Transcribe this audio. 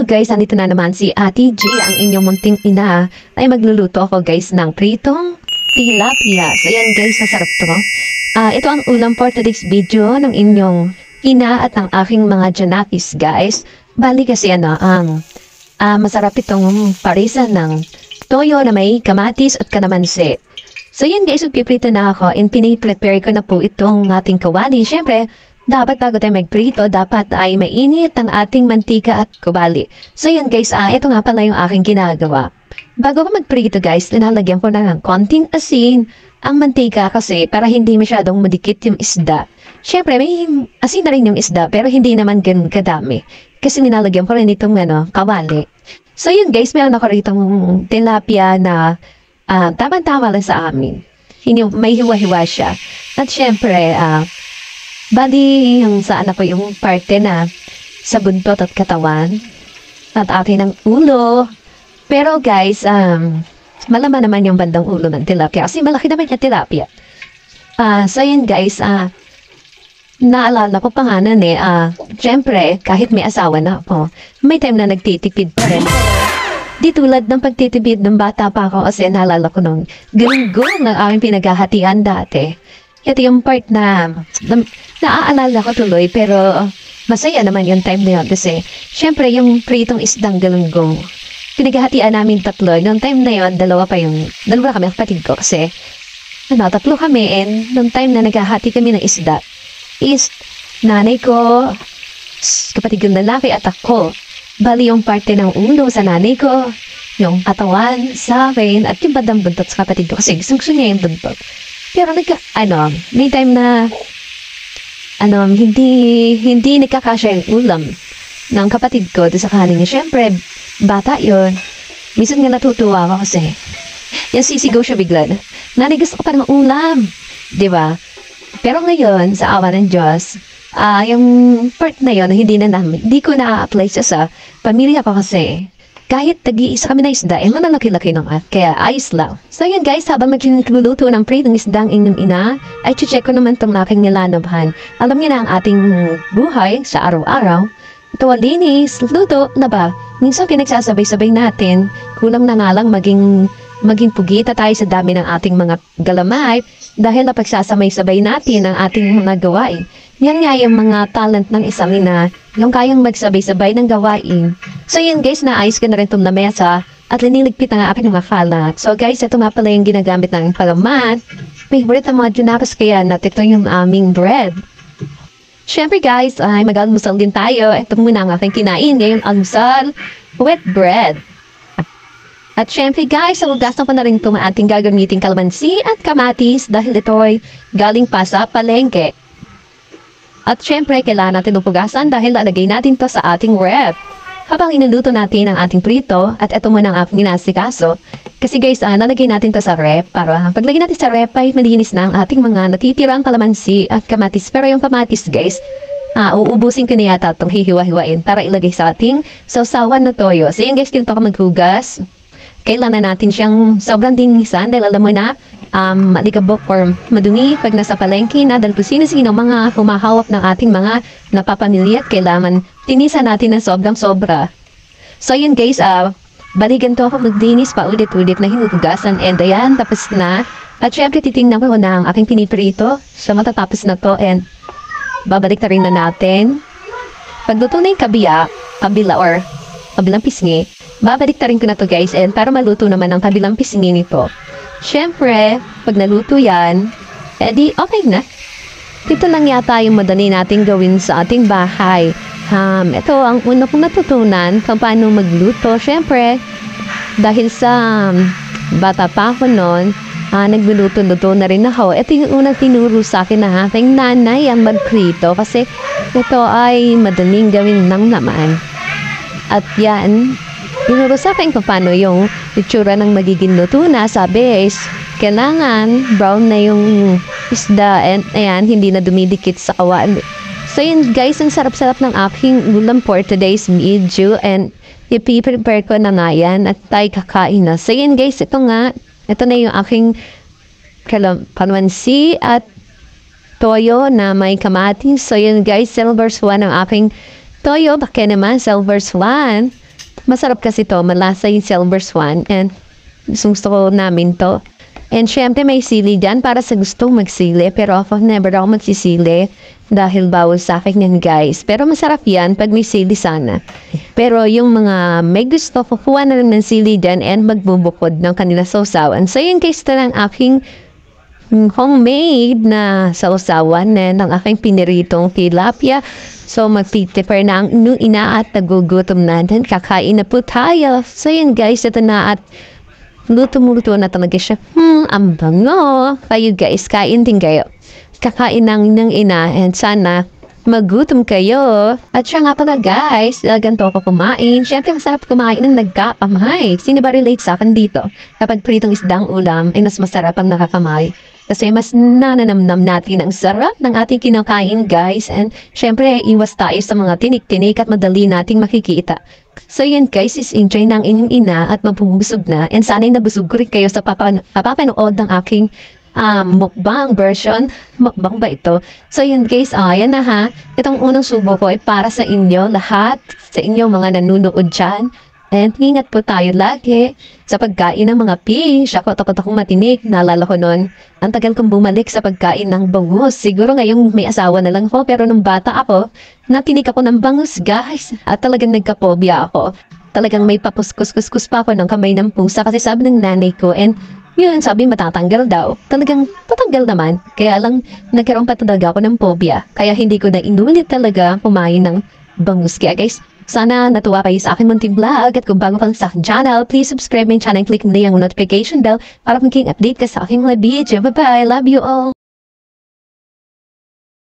guys, andito na naman si Ate G, ang inyong munting ina. Ay magluluto ako guys ng pritong tilapia. So yan guys, masarap to. Ito ang ulam for today's video ng inyong ina at ang aking mga janakis guys. Bali kasi masarap itong parisan ng toyo na may kamatis at kalamansi. So yan guys, magpiprito na ako and piniprepare ko na po itong ating kawali. Siyempre, dapat bago tayo magprito, dapat ay mainit ang ating mantika at kubali. So yan guys, ito nga pala yung aking ginagawa. Bago ko magprito guys, linalagyan ko na ng konting asin ang mantika kasi para hindi masyadong madikit yung isda. Siyempre, may asin na rin yung isda pero hindi naman ganun kadami. Kasi linalagyan ko rin itong kawali. So yun guys, meron ako rito tilapia na tama-tama lang sa amin. May hiwa-hiwa siya. At siyempre, bali, yung saan ako yung parte na sa buntot at katawan at akin ng ulo. Pero guys, malaman naman yung bandang ulo ng tilapia kasi malaki naman yung tilapia. So yun guys, naalala ko pa nga syempre, kahit may asawa na ako, may time na nagtitipid pa rin. Di tulad ng pagtitipid ng bata pa ako kasi naalala ko nung galunggong ng aking pinaghahatian dati. Ito yung part na naaalala ko tuloy pero masaya naman yung time na yun kasi syempre yung pritong isdang galunggong pinaghahatian namin tatlo. Noong time na yun, dalawa kami kapatid ko kasi tatlo kami and noong time na naghahati kami ng isda is nanay ko, kapatid kong lalaki at ako. Bali yung parte ng ulo sa nanay ko, yung katawan sa akin at yung bandang buntot sa kapatid ko kasi gusto niya yung buntot. Pero may time na hindi nagkakasya yung ulam ng kapatid ko doon sa kanin niya. Siyempre, bata yun. Minsan nga natutuwa ako kasi yan sisigaw siya bigla. Nanay, gusto ko pa ng ulam. Diba? Pero ngayon, sa awa ng Diyos, yung part na yun, hindi ko na-apply siya sa pamilya ko kasi kahit tag-iisa kami na isda, manalaki-laki naman. Kaya ayos lang. So yun guys, habang magluluto ng pritong isdang inyong ina, ay check ko naman itong aking nilanabhan. Alam niyo na ang ating buhay sa araw-araw. Ito linis, luto na ba? Minsan pinagsasabay-sabay natin, kulang na nga lang maging pugita tayo sa dami ng ating mga galamay dahil napagsasamay-sabay natin ang ating mga gawain. Yan nga yung mga talent ng isang ina, yung kayang magsabay-sabay ng gawain. So yun guys, naayos ko na rin itong lamesa at liniligpit na nga aking mga kalat. So guys, ito nga pala yung ginagamit ng palaman. Favorite ang mga junakas kaya natin ito yung aming bread. Siyempre guys, ay mag-almusal din tayo. Ito muna ang aking kinain ngayong almusal with bread. At syempre guys, hugasan ko na rin itong ating gagamitin kalamansi at kamatis dahil ito ay galing pa sa palengke. At syempre, kailangan natin upugasan dahil lalagay natin to sa ating ref. Habang inuluto natin ang ating prito, at ito muna ang aking inasikaso. Kasi guys, lalagay natin to sa ref para paglagay natin sa ref ay malinis na ang ating mga natitirang kalamansi at kamatis. Pero yung kamatis guys, uubusin ko na yata itong hihiwa-hiwain para ilagay sa ating sausawan na toyo. So yun guys, ganito ako maghugas. Kailangan natin siyang sobrang dinisan dahil alam mo na malikabok or madumi pag nasa palengke na dahil kung sino-sino mga humahawak ng ating mga napapamilya at kailangan tinisan natin ng sobrang sobra. So yun guys, balikan to ako magdinis pa ulit-ulit na hinugasan and ayan, tapos na. At syempre titingnan ko na ang aking piniprito so matatapos na to and babalik na rin na natin. Pagluto na yung kabila or kabilang pisngi, babalik na rin ko na to guys and para maluto naman ang kabilang pisngi nito. Siyempre, pag naluto yan, edi okay na. Ito lang yata yung madali nating gawin sa ating bahay. Ito ang una kong natutunan kung paano magluto. Siyempre, dahil sa bata pa ako noon, nagluluto-luto na rin ako. Ito yung unang tinuro sa akin ng aking nanay ang magprito kasi ito ay madaling gawin lang naman. At yan, tinuro sa akin kung paano yung itsura ng magiging luto na. Sabi is, kailangan brown na yung isda and ayan, hindi na dumidikit sa kawan. So yun guys, ang sarap-sarap ng aking ulam for today's video and ipiprepare ko na nga yan at tayo kakain na. So yun guys, ito na yung aking kalamansi at toyo na may kamatis. So yun guys, silver swan ang aking toyo. Baka naman silver swan. Masarap kasi to, malasa yung Silver Swan and gusto ko namin to. And syempre may sili dyan para sa gustong magsili. Pero ako never ako magsisili dahil bawal sa akin yan guys. Pero masarap yan pag may sili sana. Pero yung mga may gusto, kukuha na lang ng sili dyan and magbubukod ng kanila sausawan. So yun guys, ito ng aking homemade na sausawan ng aking piniritong tilapia. So magtitipper na ang inyong ina at nagugutom natin. Kakain na po tayo. So yun guys, ito na at luto-luto na talaga siya. Ang bango. Kayo guys, kain din kayo. Kakain ng inyong ina and sana magutom kayo. At siya nga pala guys, ganito ako kumain. Siyempre masarap kumain ng nagkakamay. Sino ba relate sa akin dito? Kapag pritong isdang ulam, ay mas masarap ang nakakamay. Kasi mas nananamnam natin ang sarap ng ating kinakain guys. And syempre iwas tayo sa mga tinik-tinik at madali nating makikita. So yun guys, is enjoy ng inyong ina at mabubusog na. And sana'y nabusog ko rin kayo sa papapanood ng aking mukbang version. Mukbang ba ito? So yun guys, ayan na ha. Itong unang subo ko ay para sa inyo lahat. Sa inyong mga nanunood dyan. And ingat po tayo lagi sa pagkain ng mga fish. Ako takot akong matinik. Naalala ko noon, ang tagal kong bumalik sa pagkain ng bangus. Siguro ngayong may asawa na lang ko. Pero nung bata ako, natinik ako ng bangus guys. At talagang nagkapobia ako. Talagang may papuskus-kuskus pa ako ng kamay ng pusa. Kasi sabi ng nanay ko, and yun, sabi matatanggal daw. Talagang tatanggal naman. Kaya lang nagkaroon pa talaga ako ng phobia. Kaya hindi ko na inulit talaga kumain ng bangus. Kaya guys, sana natuwa kayo sa aking munting vlog at kung bago ka lang sa aking channel, please subscribe my channel and click mo na yung notification bell para maging update ka sa aking mga video. Bye-bye! Love you all!